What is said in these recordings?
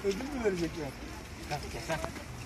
Ödül mü verecekler? Keser.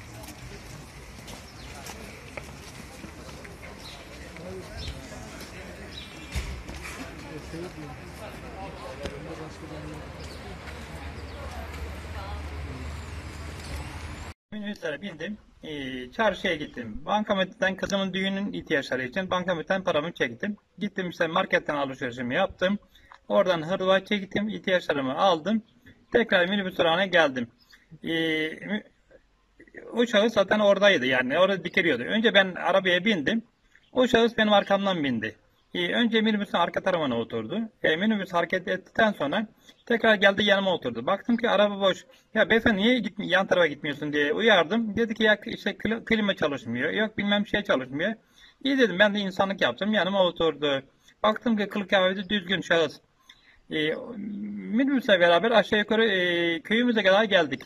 Minibüslere bindim. Çarşıya gittim. Bankamati'den kızımın düğünün ihtiyaçları için bankamati'den paramı çektim. Gittim işte marketten alışverişimi yaptım. Oradan Hırdavatçı'ya gittim. İhtiyaçlarımı aldım. Tekrar minibüs durağına geldim. Ee, O şahıs zaten oradaydı, yani orada dikiliyordu. Önce ben arabaya bindim. O şahıs benim arkamdan bindi. Önce minibüsün arka tarafına oturdu. Minibüs hareket ettikten sonra tekrar geldi yanıma oturdu. Baktım ki araba boş. Ya beyefendi niye yan tarafa gitmiyorsun diye uyardım. Dedi ki ya işte klima çalışmıyor. Yok bilmem şey çalışmıyor. İyi dedim, ben de insanlık yaptım. Yanıma oturdu. Baktım ki kılık kıyafeti düzgün şahıs. Minibüsle beraber aşağı yukarı köyümüze kadar geldik.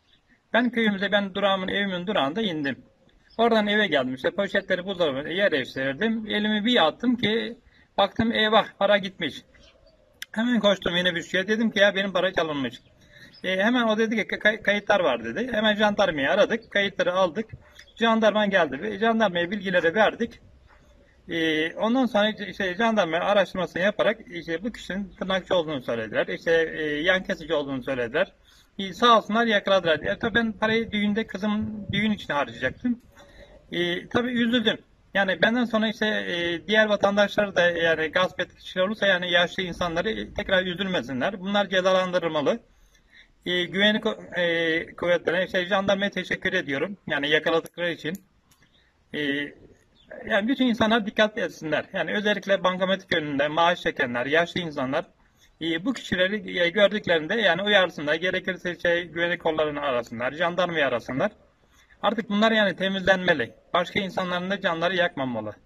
Ben durağımın, evimin durağında indim. Oradan eve geldim. İşte poşetleri buzdolabına yerleştirdim. Elimi bir attım ki baktım eyvah para gitmiş. Hemen koştum minibüsçüye, dedim ki ya benim para çalınmış. Hemen o dedi ki kayıtlar var dedi. Hemen jandarmayı aradık. Kayıtları aldık. Jandarma geldi ve jandarmaya bilgileri verdik. Ondan sonra işte jandarma araştırmasını yaparak işte bu kişinin tırnakçı olduğunu söylediler. İşte yan kesici olduğunu söylediler. Sağ olsunlar yakaladılar. Tabii ben parayı kızımın düğün için harcayacaktım. Tabii üzüldüm. Yani benden sonra işte diğer vatandaşlar da yani gasp ettiği kişiler olursa yani yaşlı insanları tekrar üzülmesinler. Bunlar cezalandırılmalı. Güvenlik kuvvetlerine, işte jandarmaya teşekkür ediyorum. Yani yakaladıkları için. E, Yani bütün insanlar dikkatli etsinler. Yani özellikle bankamatik önünde maaş çekenler, yaşlı insanlar bu kişileri gördüklerinde yani uyarsınlar. Gerekirse güvenlik kollarını arasınlar, jandarmayı arasınlar. Artık bunlar yani temizlenmeli. Başka insanların da canları yakmamalı.